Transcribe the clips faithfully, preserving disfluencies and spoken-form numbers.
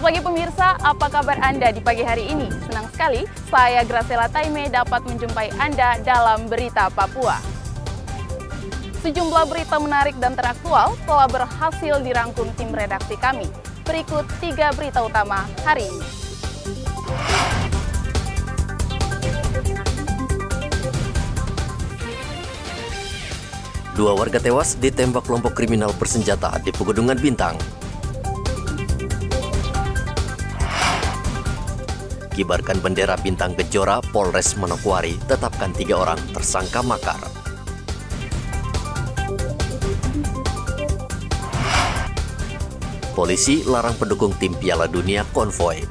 Selamat pagi pemirsa, apa kabar Anda di pagi hari ini? Senang sekali, saya Graciela Taime dapat menjumpai Anda dalam Berita Papua. Sejumlah berita menarik dan teraktual telah berhasil dirangkum tim redaksi kami. Berikut tiga berita utama hari ini. Dua warga tewas ditembak kelompok kriminal bersenjata di Pegunungan Bintang. Kibarkan bendera bintang Kejora, Polres Manokwari tetapkan tiga orang tersangka makar. Polisi larang pendukung tim Piala Dunia konvoi.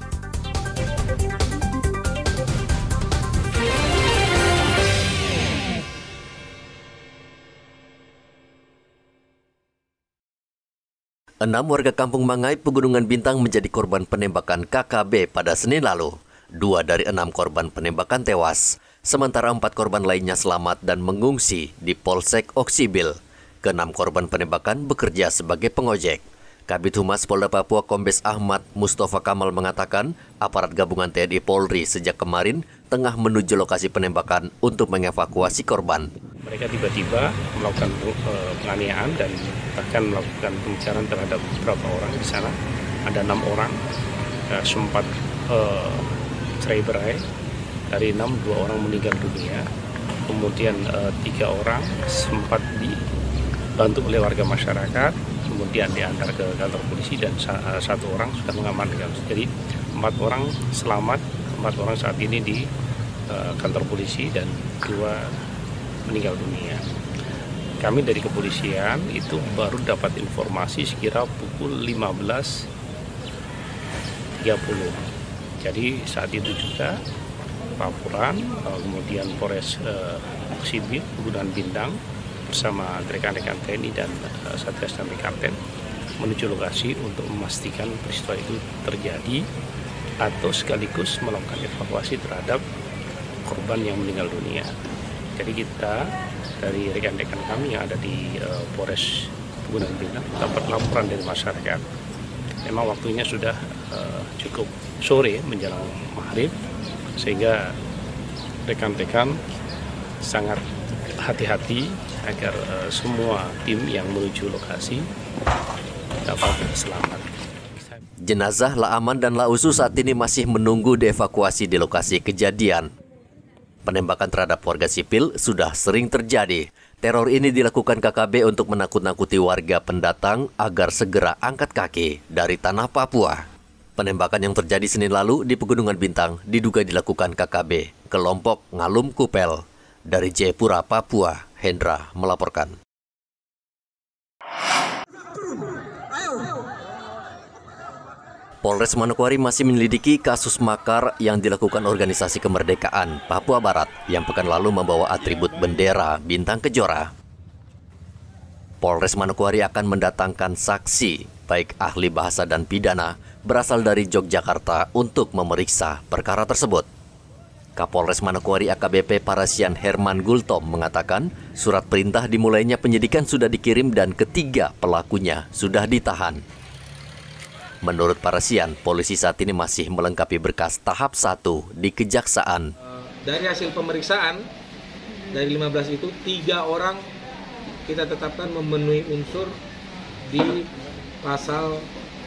Enam warga Kampung Mangai, Pegunungan Bintang menjadi korban penembakan K K B pada Senin lalu. Dua dari enam korban penembakan tewas, sementara empat korban lainnya selamat dan mengungsi di Polsek Oksibil. Keenam korban penembakan bekerja sebagai pengojek. Kabid Humas Polda Papua Kombes Ahmad Mustafa Kamal mengatakan, aparat gabungan T N I Polri sejak kemarin tengah menuju lokasi penembakan untuk mengevakuasi korban. Mereka tiba-tiba melakukan uh, penganiayaan dan bahkan melakukan pembicaraan terhadap beberapa orang di sana. Ada enam orang, uh, sempat uh, cerai berai. Dari enam, dua orang meninggal dunia. Kemudian uh, tiga orang sempat dibantu oleh warga masyarakat. Kemudian diantar ke kantor polisi dan uh, satu orang sudah mengamankan. Jadi empat orang selamat, empat orang saat ini di uh, kantor polisi dan dua meninggal dunia. Kami dari kepolisian itu baru dapat informasi sekira pukul lima belas tiga puluh. Jadi saat itu juga laporan, kemudian Polres Oksibil, Pegunungan Bintang bersama rekan-rekan T N I dan uh, Satgas dan Kapten menuju lokasi untuk memastikan peristiwa itu terjadi atau sekaligus melakukan evakuasi terhadap korban yang meninggal dunia. Jadi kita dari rekan-rekan kami yang ada di uh, Polres Pegunungan Bintang dapat laporan dari masyarakat. Memang waktunya sudah uh, cukup sore menjelang maghrib, sehingga rekan-rekan sangat hati-hati agar uh, semua tim yang menuju lokasi dapat selamat. Jenazah Laaman dan Lausu saat ini masih menunggu dievakuasi di lokasi kejadian. Penembakan terhadap warga sipil sudah sering terjadi. Teror ini dilakukan K K B untuk menakut-nakuti warga pendatang agar segera angkat kaki dari tanah Papua. Penembakan yang terjadi Senin lalu di Pegunungan Bintang diduga dilakukan K K B, kelompok Ngalum Kupel. Dari Jayapura, Papua, Hendra melaporkan. Polres Manokwari masih menyelidiki kasus makar yang dilakukan Organisasi Kemerdekaan Papua Barat yang pekan lalu membawa atribut bendera bintang Kejora. Polres Manokwari akan mendatangkan saksi, baik ahli bahasa dan pidana, berasal dari Yogyakarta untuk memeriksa perkara tersebut. Kapolres Manokwari A K B P Parasian Herman Gultom mengatakan surat perintah dimulainya penyidikan sudah dikirim dan ketiga pelakunya sudah ditahan. Menurut Parasian, polisi saat ini masih melengkapi berkas tahap satu di Kejaksaan. Dari hasil pemeriksaan, dari lima belas itu, tiga orang kita tetapkan memenuhi unsur di pasal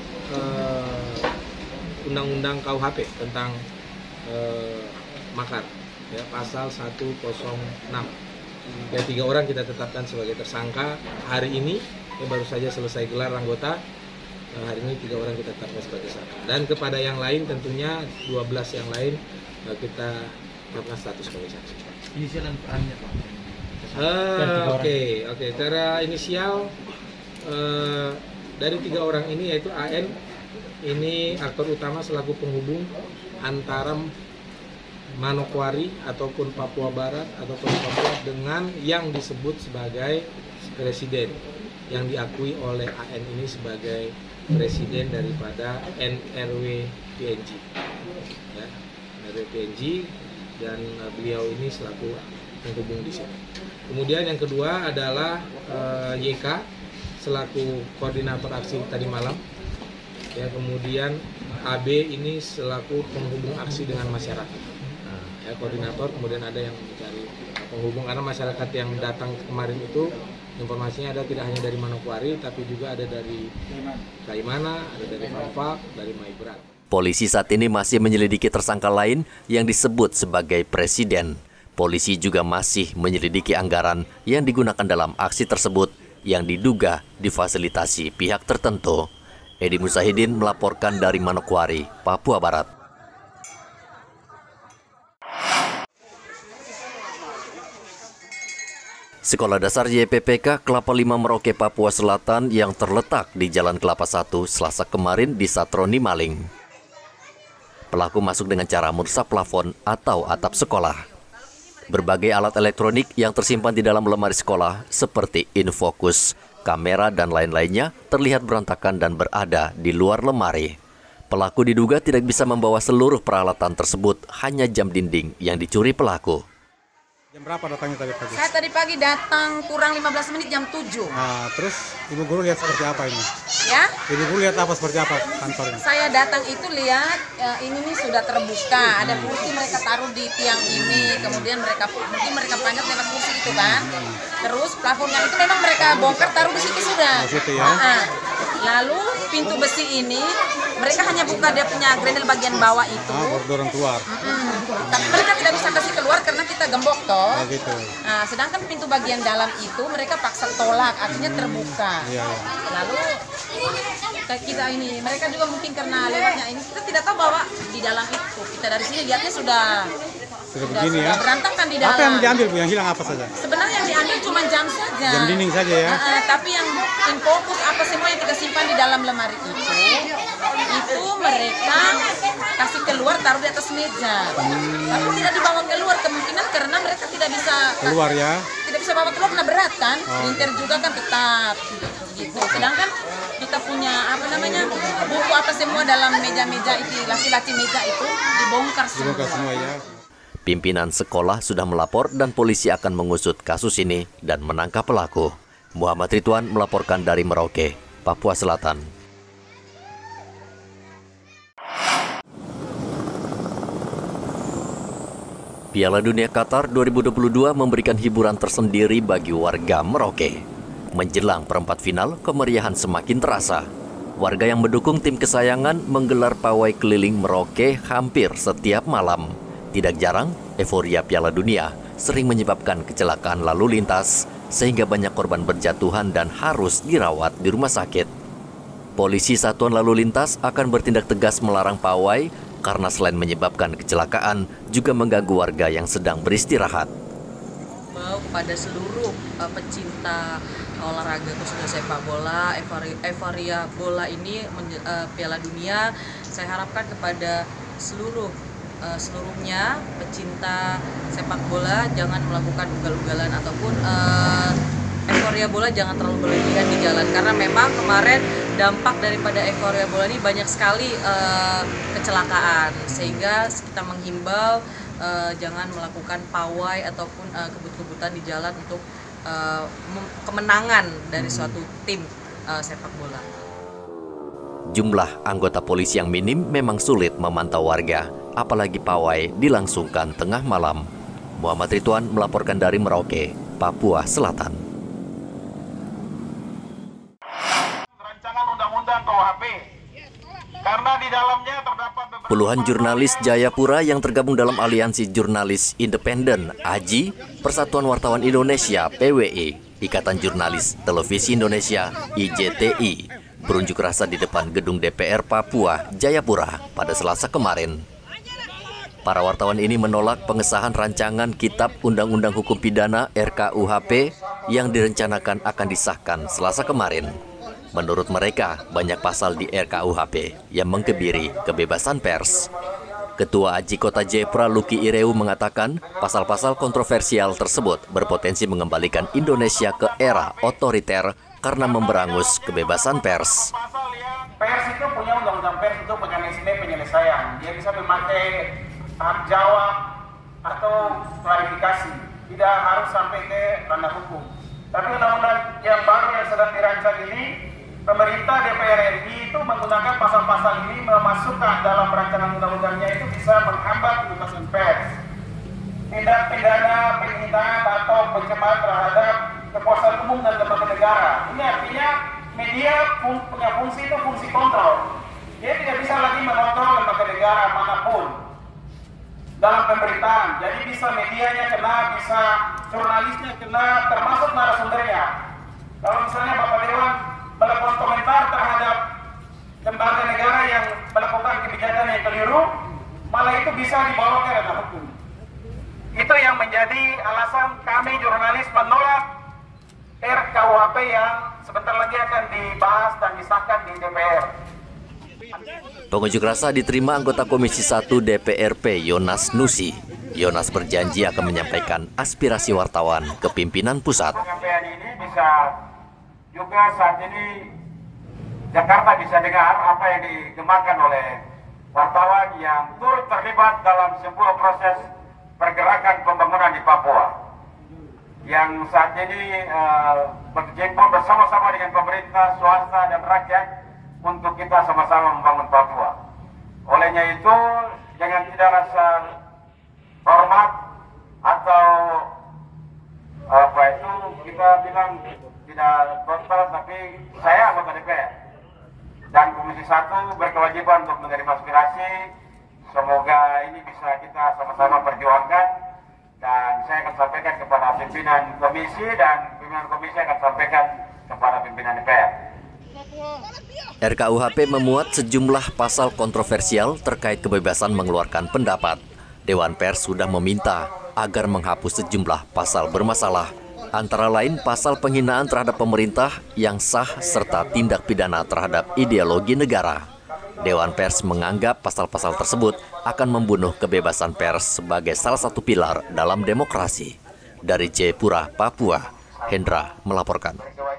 uh, Undang-Undang K U H P tentang uh, makar, ya, pasal seratus enam. Ya, tiga orang kita tetapkan sebagai tersangka hari ini, ya, baru saja selesai gelar anggota. Hari ini tiga orang kita tetapkan sebagai tersangka. Dan kepada yang lain tentunya dua belas yang lain kita tetapkan status sebagai saksi. Inisial dan perannya, Pak. Uh, Oke, okay, oke. Okay. Secara inisial uh, dari tiga orang ini yaitu A N, ini aktor utama selaku penghubung antara Manokwari ataupun Papua Barat ataupun Papua dengan yang disebut sebagai presiden, yang diakui oleh A N ini sebagai presiden daripada N R W P N G, ya, N R W P N G, dan beliau ini selaku penghubung di sini. Kemudian yang kedua adalah uh, Y K selaku koordinator aksi tadi malam, ya. Kemudian A B ini selaku penghubung aksi dengan masyarakat. Nah, ya, koordinator, kemudian ada yang mencari penghubung, karena masyarakat yang datang kemarin itu informasinya ada tidak hanya dari Manokwari, tapi juga ada dari Kaimana, ada dari Fafak, dari Maibrat. Polisi saat ini masih menyelidiki tersangka lain yang disebut sebagai presiden. Polisi juga masih menyelidiki anggaran yang digunakan dalam aksi tersebut yang diduga difasilitasi pihak tertentu. Edi Musahidin melaporkan dari Manokwari, Papua Barat. Sekolah Dasar Y P P K Kelapa Lima Merauke, Papua Selatan yang terletak di Jalan Kelapa satu Selasa kemarin disatroni maling. Pelaku masuk dengan cara merusak plafon atau atap sekolah. Berbagai alat elektronik yang tersimpan di dalam lemari sekolah seperti infokus, kamera, dan lain-lainnya terlihat berantakan dan berada di luar lemari. Pelaku diduga tidak bisa membawa seluruh peralatan tersebut, hanya jam dinding yang dicuri pelaku. Jam berapa datangnya tadi pagi? Saya tadi pagi datang kurang lima belas menit jam tujuh. Nah, terus Ibu Guru lihat seperti apa ini? Ya? Ibu Guru lihat apa seperti apa kantornya? Saya datang itu lihat ya, ini nih sudah terbuka, ada kursi mereka taruh di tiang ini, kemudian mereka mungkin mereka panjat lewat kursi itu kan. Terus plafonnya itu memang mereka bongkar taruh di situ sudah. Di situ ya. Nah, lalu pintu besi ini mereka hanya buka dia punya grendel bagian bawah itu. Ah, baru dorong keluar. Hmm. Tapi mereka tidak bisa kasih keluar karena kita gembok toh. Oh, gitu. Nah, sedangkan pintu bagian dalam itu mereka paksa tolak, artinya terbuka. Iya, iya. Lalu kita ini, mereka juga mungkin karena lewatnya ini, kita tidak tahu bahwa di dalam itu, kita dari sini lihatnya sudah Sudah sudah, begini sudah ya. berantakan di dalam. Apa yang diambil, Bu? Yang hilang apa saja? Sebenarnya yang diambil cuma jam saja. Jam dinding saja ya. Uh, uh, tapi yang infokus apa semua yang kita simpan di dalam lemari itu, itu mereka kasih keluar taruh di atas meja. Hmm. Tapi tidak dibawa keluar, kemungkinan karena mereka tidak bisa Keluar ya. Tidak bisa bawa keluar karena berat kan. Oh. Printer juga kan tetap gitu. Sedangkan kita punya apa namanya buku apa semua dalam meja-meja itu, laci-laci meja itu dibongkar semua. Dibongkar semua ya. Pimpinan sekolah sudah melapor dan polisi akan mengusut kasus ini dan menangkap pelaku. Muhammad Ridwan melaporkan dari Merauke, Papua Selatan. Piala Dunia Qatar dua ribu dua puluh dua memberikan hiburan tersendiri bagi warga Merauke. Menjelang perempat final, kemeriahan semakin terasa. Warga yang mendukung tim kesayangan menggelar pawai keliling Merauke hampir setiap malam. Tidak jarang, euforia Piala Dunia sering menyebabkan kecelakaan lalu lintas, sehingga banyak korban berjatuhan dan harus dirawat di rumah sakit. Polisi Satuan Lalu Lintas akan bertindak tegas melarang pawai, karena selain menyebabkan kecelakaan, juga mengganggu warga yang sedang beristirahat. Kepada seluruh uh, pecinta olahraga khususnya sepak bola, euforia, euforia bola ini uh, Piala Dunia, saya harapkan kepada seluruh uh, seluruhnya pecinta sepak bola jangan melakukan ugal-ugalan ataupun uh, euforia bola jangan terlalu berlebihan di jalan, karena memang kemarin dampak daripada euforia bola ini banyak sekali uh, kecelakaan, sehingga kita menghimbau uh, jangan melakukan pawai ataupun uh, kebut-kebutan di jalan untuk uh, kemenangan dari suatu tim uh, sepak bola. Jumlah anggota polisi yang minim memang sulit memantau warga, apalagi pawai dilangsungkan tengah malam. Muhammad Ridwan melaporkan dari Merauke, Papua Selatan. Karena di dalamnya terdapat Puluhan jurnalis Jayapura yang tergabung dalam Aliansi Jurnalis Independen A J I, Persatuan Wartawan Indonesia P W I, Ikatan Jurnalis Televisi Indonesia I J T I, berunjuk rasa di depan gedung D P R Papua, Jayapura pada Selasa kemarin. Para wartawan ini menolak pengesahan rancangan Kitab Undang-Undang Hukum Pidana R K U H P yang direncanakan akan disahkan Selasa kemarin. Menurut mereka, banyak pasal di R K U H P yang mengkebiri kebebasan pers. Ketua A J I Kota Jayapura Luki Ireu mengatakan pasal-pasal kontroversial tersebut berpotensi mengembalikan Indonesia ke era otoriter karena memberangus kebebasan pers. Pers itu punya undang-undang pers untuk mekanisme penyelesaian. Dia bisa memakai tahap jawab atau klarifikasi. Tidak harus sampai ke ranah hukum. Tapi undang-undang yang baru yang sedang dirancang ini pemerintah D P R R I itu menggunakan pasal-pasal ini memasukkan dalam rancangan undang-undangnya itu bisa menghambat kebebasan pers. Tindak pidana penghinaan atau pencemaran terhadap kekuasaan umum dan lembaga negara. Ini artinya media punya fungsi itu fungsi kontrol. Dia tidak bisa lagi mengontrol lembaga negara manapun dalam pemerintahan. Jadi bisa medianya kena, bisa jurnalisnya kena, termasuk narasumbernya. Kalau misalnya Bapak Dewan melakukan komentar terhadap lembaga negara yang melakukan kebijakan yang keliru, malah itu bisa dibawa ke ranah hukum. Itu yang menjadi alasan kami jurnalis menolak R K U H P yang sebentar lagi akan dibahas dan disahkan di D P R. Pengunjuk rasa diterima anggota Komisi satu D P R P Yonas Nusi. Yonas berjanji akan menyampaikan aspirasi wartawan ke pimpinan pusat. Penyampaian ini bisa juga saat ini Jakarta bisa dengar apa yang digemakan oleh wartawan yang turut terlibat dalam sebuah proses pergerakan pembangunan di Papua yang saat ini uh, berjemput bersama-sama dengan pemerintah, swasta, dan rakyat untuk kita sama-sama membangun Papua. Olehnya itu, jangan tidak rasa hormat atau apa itu kita bilang tidak total, tapi saya anggota D P R dan Komisi satu berkewajiban untuk menerima aspirasi. Semoga ini bisa kita sama-sama perjuangkan dan saya akan sampaikan kepada pimpinan komisi dan pimpinan komisi akan sampaikan kepada pimpinan D P R. R K U H P memuat sejumlah pasal kontroversial terkait kebebasan mengeluarkan pendapat. Dewan Pers sudah meminta agar menghapus sejumlah pasal bermasalah, antara lain pasal penghinaan terhadap pemerintah yang sah serta tindak pidana terhadap ideologi negara. Dewan Pers menganggap pasal-pasal tersebut akan membunuh kebebasan pers sebagai salah satu pilar dalam demokrasi. Dari Jayapura, Papua, Hendra melaporkan.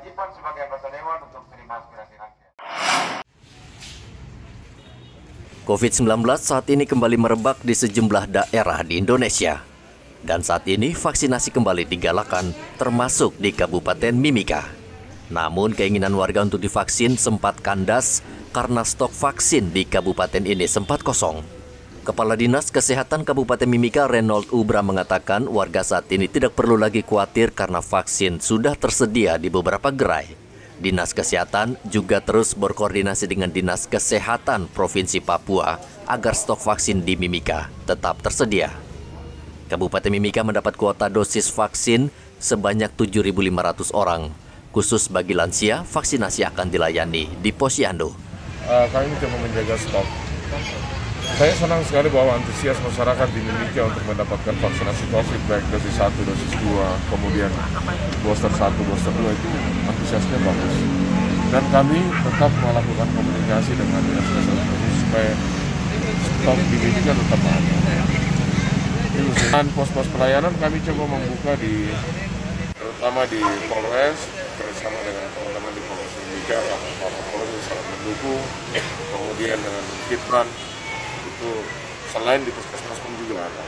covid sembilan belas saat ini kembali merebak di sejumlah daerah di Indonesia. Dan saat ini vaksinasi kembali digalakan, termasuk di Kabupaten Mimika. Namun keinginan warga untuk divaksin sempat kandas karena stok vaksin di kabupaten ini sempat kosong. Kepala Dinas Kesehatan Kabupaten Mimika Reynold Ubra mengatakan warga saat ini tidak perlu lagi khawatir karena vaksin sudah tersedia di beberapa gerai. Dinas Kesehatan juga terus berkoordinasi dengan Dinas Kesehatan Provinsi Papua agar stok vaksin di Mimika tetap tersedia. Kabupaten Mimika mendapat kuota dosis vaksin sebanyak tujuh ribu lima ratus orang. Khusus bagi lansia, vaksinasi akan dilayani di Posyandu. Uh, kami mencoba menjaga stok. Saya senang sekali bahwa antusias masyarakat di Mimika untuk mendapatkan vaksinasi COVID, baik dosis satu, dosis dua, kemudian booster satu, booster dua, itu antusiasnya bagus. Dan kami tetap melakukan komunikasi dengan Dinas Kesehatan supaya stok di Mimika tetap ada. Dan pos-pos pelayanan kami coba membuka di, terutama di Polres, bersama dengan teman-teman di Polres Mimika, Pak Polres sangat mendukung, kemudian dengan Kitman, itu selain di puskesmas pun juga ada.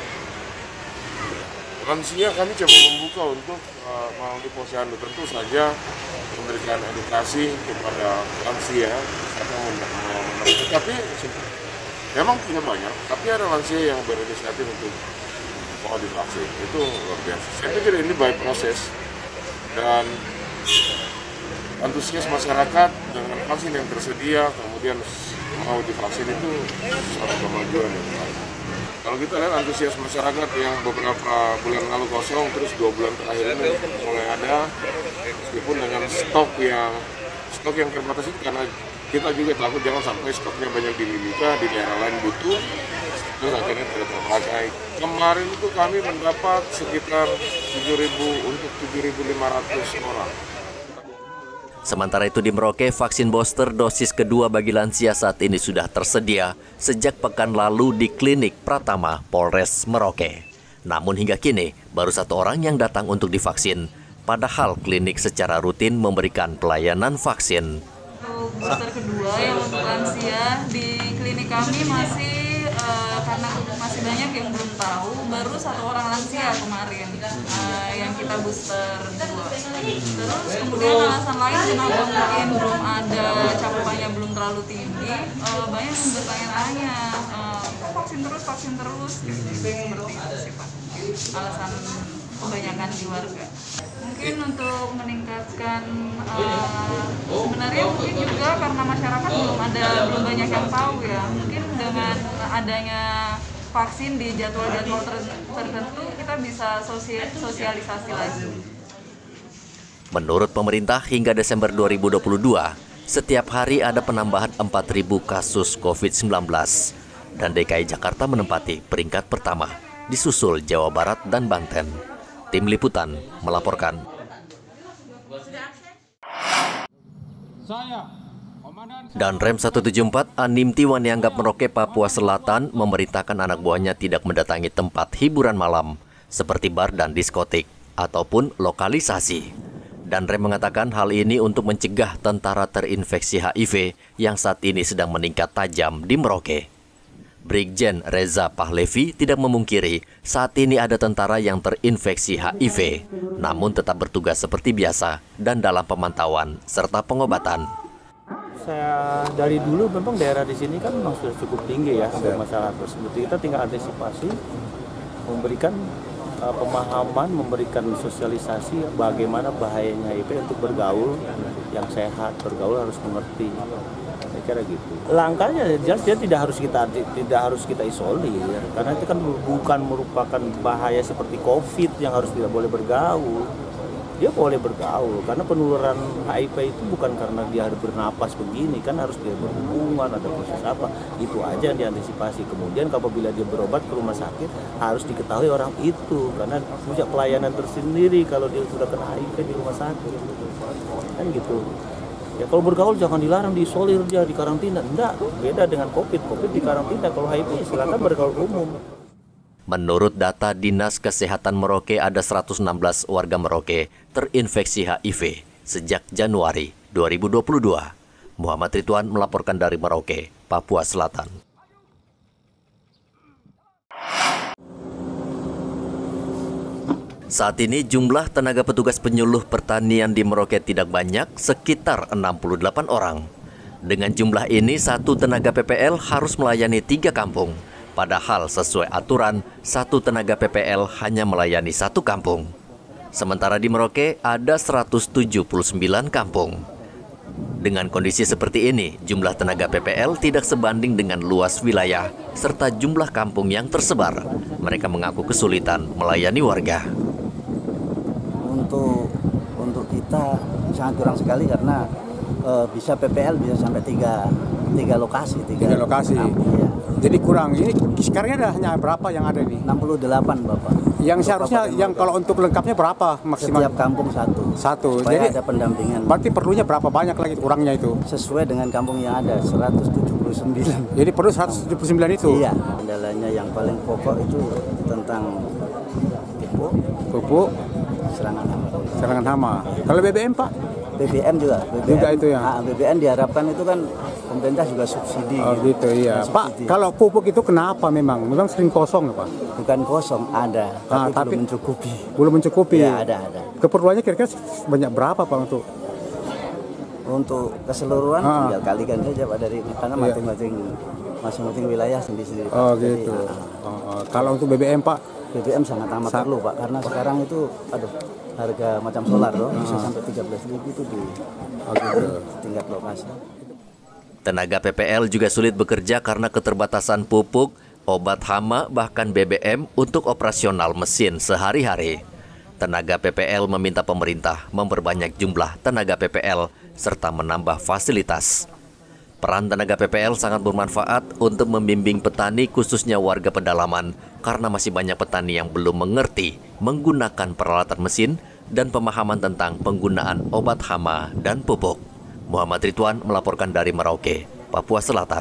Lansia kami coba membuka untuk uh, melalui Posyandu, tentu saja memberikan edukasi kepada lansia, tapi memang tidak banyak, tapi ada lansia yang berinisiatif untuk mau divaksin, itu luar biasa. Saya pikir ini by proses dan antusias masyarakat dengan vaksin yang tersedia, kemudian mau divaksin itu suatu kemajuan yang baik. Kalau kita lihat antusias masyarakat yang beberapa bulan lalu kosong, terus dua bulan terakhir ini mulai ada, meskipun dengan stok yang stok yang terbatas itu karena kita juga takut jangan sampai stoknya banyak di Mimika, di daerah lain butuh, terus akhirnya tidak terpakai. Kemarin itu kami mendapat sekitar tujuh ribu untuk tujuh ribu lima ratus orang. Sementara itu di Merauke, vaksin booster dosis kedua bagi lansia saat ini sudah tersedia sejak pekan lalu di klinik Pratama Polres Merauke. Namun hingga kini baru satu orang yang datang untuk divaksin, padahal klinik secara rutin memberikan pelayanan vaksin. Untuk booster kedua yang untuk lansia di klinik kami masih uh, karena masih banyak yang belum tahu baru satu orang lansia kemarin uh, yang kita booster dua. Terus kemudian alasan lain kenapa mungkin belum ada cakupannya belum terlalu tinggi, uh, banyak yang bertanya-tanya uh, kok vaksin terus vaksin terus gitu. Seperti itu sih Pak alasan kebanyakan di warga. Mungkin untuk meningkatkan uh, sebenarnya mungkin juga karena masyarakat belum ada belum banyak yang tahu ya. Mungkin dengan adanya vaksin di jadwal-jadwal tertentu kita bisa sosialisasi lagi. Menurut pemerintah hingga Desember dua ribu dua puluh dua, setiap hari ada penambahan empat ribu kasus covid sembilan belas dan D K I Jakarta menempati peringkat pertama, disusul Jawa Barat dan Banten. Tim Liputan melaporkan. Dan Rem seratus tujuh puluh empat Anim Tiwan dianggap Merauke, Papua Selatan memerintahkan anak buahnya tidak mendatangi tempat hiburan malam seperti bar dan diskotik ataupun lokalisasi. Dan Rem mengatakan hal ini untuk mencegah tentara terinfeksi H I V yang saat ini sedang meningkat tajam di Merauke. Brigjen Reza Pahlevi tidak memungkiri saat ini ada tentara yang terinfeksi H I V, namun tetap bertugas seperti biasa dan dalam pemantauan serta pengobatan. Saya dari dulu memang daerah di sini kan memang sudah cukup tinggi ya untuk masalah tersebut. Kita tinggal antisipasi, memberikan uh, pemahaman, memberikan sosialisasi bagaimana bahayanya H I V untuk bergaul yang sehat, bergaul harus mengerti. Saya kira gitu. Langkahnya jelas dia tidak harus kita tidak harus kita isolir karena itu kan bukan merupakan bahaya seperti COVID yang harus tidak boleh bergaul. Dia boleh bergaul karena penularan H I V itu bukan karena dia harus bernapas begini, kan harus dia berhubungan, ada proses apa, itu aja yang diantisipasi. Kemudian apabila dia berobat ke rumah sakit harus diketahui orang itu karena punya pelayanan tersendiri kalau dia sudah kena H I V di rumah sakit, kan gitu. Ya kalau bergaul jangan dilarang, diisolir dia, di karantina. Enggak, beda dengan COVID. COVID di karantina, kalau H I V silakan bergaul umum. Menurut data Dinas Kesehatan Merauke, ada seratus enam belas warga Merauke terinfeksi H I V sejak Januari dua ribu dua puluh dua. Muhammad Ridwan melaporkan dari Merauke, Papua Selatan. Saat ini jumlah tenaga petugas penyuluh pertanian di Merauke tidak banyak, sekitar enam puluh delapan orang. Dengan jumlah ini, satu tenaga P P L harus melayani tiga kampung. Padahal sesuai aturan, satu tenaga P P L hanya melayani satu kampung. Sementara di Merauke ada seratus tujuh puluh sembilan kampung. Dengan kondisi seperti ini, jumlah tenaga P P L tidak sebanding dengan luas wilayah serta jumlah kampung yang tersebar. Mereka mengaku kesulitan melayani warga. Untuk untuk kita sangat kurang sekali karena e, bisa P P L bisa sampai tiga, tiga lokasi. Tiga, tiga lokasi. Iya. Jadi kurang. Ini sekarang ada hanya berapa yang ada ini? enam puluh delapan Bapak. Yang seharusnya yang kalau untuk lengkapnya berapa maksimal? Setiap kampung satu. Satu. Supaya Jadi ada pendampingan. Berarti perlunya berapa banyak lagi kurangnya itu? Sesuai dengan kampung yang ada seratus tujuh puluh sembilan. Jadi perlu seratus tujuh puluh sembilan itu? Iya. Kendalanya yang paling pokok itu tentang pupuk. Pupuk. Serangan hama. Serangan hama. Kalau B B M Pak? B B M juga. B B M, juga itu ya. Nah, B B M diharapkan itu kan pemerintah juga subsidi. Oh gitu, gitu iya. Subsidi. Pak, kalau pupuk itu kenapa memang? Memang sering kosong ya Pak? Bukan kosong, ada. Tapi, nah, tapi belum mencukupi. Belum mencukupi? Ya, ada, ada. Keperluannya kira-kira banyak berapa Pak untuk? Untuk keseluruhan ah. tinggal kalikan saja Pak dari karena masing-masing masing-masing wilayah sendiri-sendiri. Oh gitu. Jadi, nah, oh, oh. Kalau untuk B B M Pak? B B M sangat amat Sa perlu Pak karena sekarang itu aduh harga macam solar loh hmm. bisa sampai tiga belas ribu itu di oh, gitu. tingkat lokasi. Tenaga P P L juga sulit bekerja karena keterbatasan pupuk, obat hama, bahkan B B M untuk operasional mesin sehari-hari. Tenaga P P L meminta pemerintah memperbanyak jumlah tenaga P P L serta menambah fasilitas. Peran tenaga P P L sangat bermanfaat untuk membimbing petani khususnya warga pedalaman karena masih banyak petani yang belum mengerti menggunakan peralatan mesin dan pemahaman tentang penggunaan obat hama dan pupuk. Muhammad Ridwan melaporkan dari Merauke, Papua Selatan.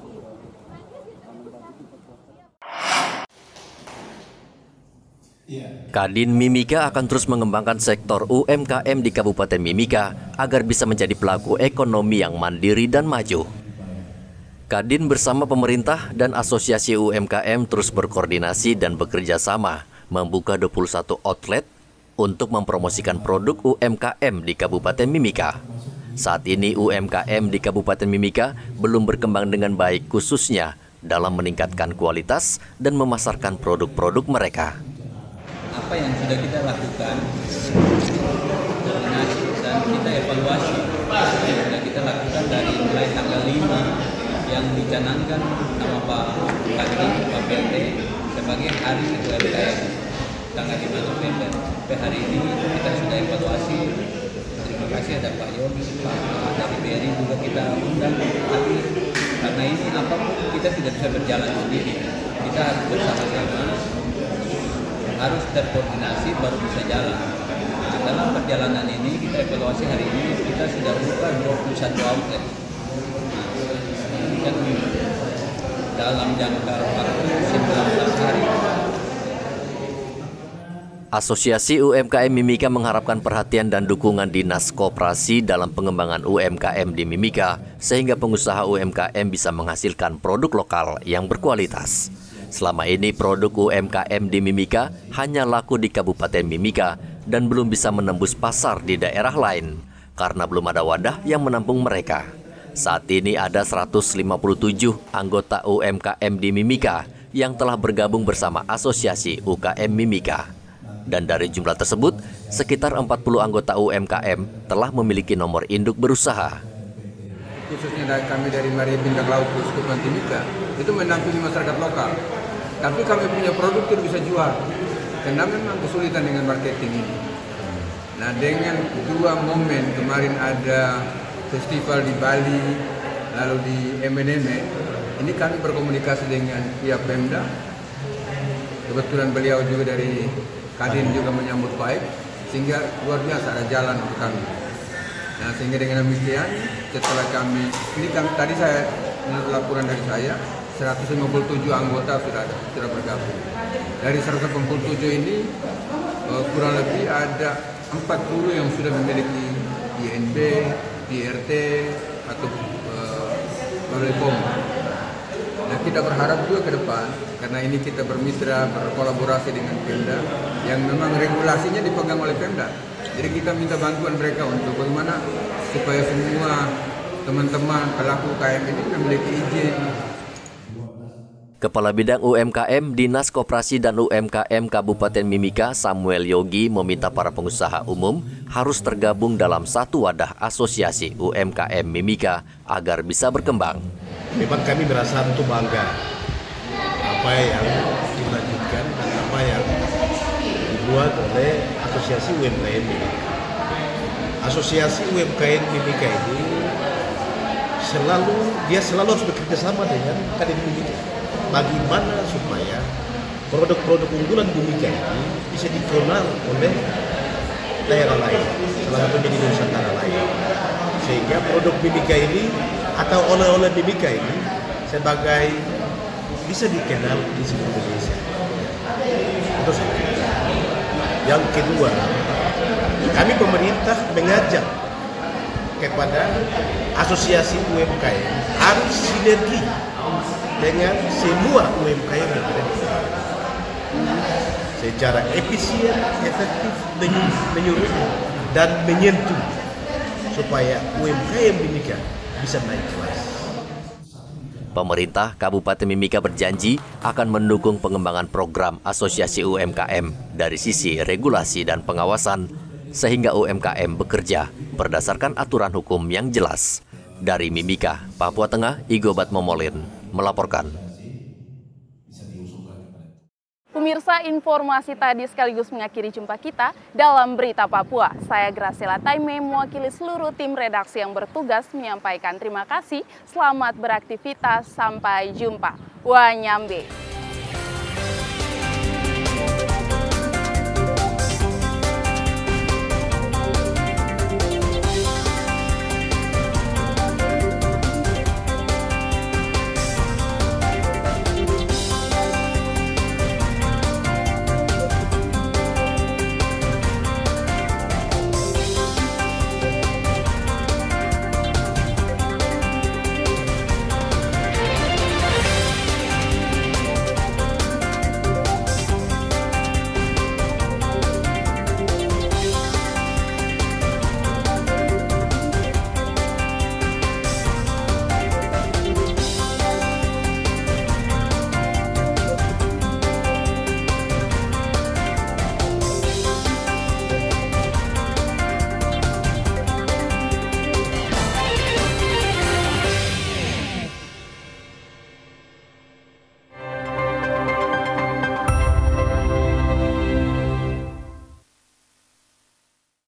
Kadin Mimika akan terus mengembangkan sektor U M K M di Kabupaten Mimika agar bisa menjadi pelaku ekonomi yang mandiri dan maju. Kadin bersama pemerintah dan Asosiasi U M K M terus berkoordinasi dan bekerja sama membuka dua puluh satu outlet untuk mempromosikan produk U M K M di Kabupaten Mimika. Saat ini U M K M di Kabupaten Mimika belum berkembang dengan baik, khususnya dalam meningkatkan kualitas dan memasarkan produk-produk mereka. Apa yang sudah kita lakukan, koordinasi dan kita evaluasi yang sudah kita lakukan dari mulai tanggal lima yang dicanangkan sama Pak Kadin, Pak P L T sebagai hari U M K M tanggal lima November. Sampai hari ini kita sudah evaluasi. Terima kasih ada Pak Yogi, Pak dari B R I juga kita undang. Tapi karena ini apapun kita tidak bisa berjalan sendiri. Kita harus bersama-sama, harus terkoordinasi baru bisa jalan. Nah, dalam perjalanan ini kita evaluasi hari ini kita sudah buka dua puluh satu outlet. Nah, ini kan dalam jangka waktu sembilan belas hari. Asosiasi U M K M Mimika mengharapkan perhatian dan dukungan Dinas Koperasi dalam pengembangan U M K M di Mimika, sehingga pengusaha U M K M bisa menghasilkan produk lokal yang berkualitas. Selama ini produk U M K M di Mimika hanya laku di Kabupaten Mimika dan belum bisa menembus pasar di daerah lain karena belum ada wadah yang menampung mereka. Saat ini ada seratus lima puluh tujuh anggota U M K M di Mimika yang telah bergabung bersama Asosiasi U K M Mimika. Dan dari jumlah tersebut, sekitar empat puluh anggota U M K M telah memiliki nomor induk berusaha. Khususnya dari kami dari Maria Bintang Laut Kuskupan Timika, itu menampingi masyarakat lokal. Tapi kami punya produk tidak bisa jual, karena memang kesulitan dengan marketing ini. Nah, dengan dua momen kemarin ada festival di Bali, lalu di M N M, ini kami berkomunikasi dengan pihak Pemda. Kebetulan beliau juga dari Kadin juga menyambut baik, sehingga luar biasa ada jalan untuk kami. Nah, sehingga dengan demikian, setelah kami, ini kami, tadi saya, menurut laporan dari saya, seratus lima puluh tujuh anggota sudah ada, sudah bergabung. Dari seratus lima puluh tujuh ini, uh, kurang lebih ada empat puluh yang sudah memiliki I N B, D R T, atau uh, Balai P O M. Nah, kita berharap juga ke depan, karena ini kita bermitra, berkolaborasi dengan Pemda, yang memang regulasinya dipegang oleh Pemda. Jadi kita minta bantuan mereka untuk bagaimana supaya semua teman-teman pelaku U K M ini memiliki izin. Kepala Bidang U M K M Dinas Koperasi dan U M K M Kabupaten Mimika, Samuel Yogi, meminta para pengusaha umum harus tergabung dalam satu wadah Asosiasi U M K M Mimika agar bisa berkembang. Memang kami merasa untuk bangga apa yang dilanjutkan dan apa yang dibuat oleh Asosiasi U M K M Mimika. Asosiasi U M K M Mimika ini selalu dia selalu harus bekerja sama dengan Kadin Mimika. Bagaimana supaya produk-produk unggulan Mimika ini bisa dikenal oleh daerah lain, salah satunya di Nusantara lain, sehingga produk Mimika ini atau oleh-oleh Mimika ini sebagai bisa dikenal di seluruh Indonesia. Itu satu. Yang kedua, kami pemerintah mengajak kepada Asosiasi U M K M harus sinergi dengan semua U M K M yang ada di sana secara efisien, efektif, menyeluruh dan menyentuh supaya U M K M Mimika bisa naik kelas. Pemerintah Kabupaten Mimika berjanji akan mendukung pengembangan program Asosiasi U M K M dari sisi regulasi dan pengawasan, sehingga U M K M bekerja berdasarkan aturan hukum yang jelas. Dari Mimika, Papua Tengah, Igobat Momolin melaporkan. Pemirsa, informasi tadi sekaligus mengakhiri jumpa kita dalam Berita Papua. Saya Graciela Taime mewakili seluruh tim redaksi yang bertugas menyampaikan terima kasih. Selamat beraktivitas, sampai jumpa. Wanyambe.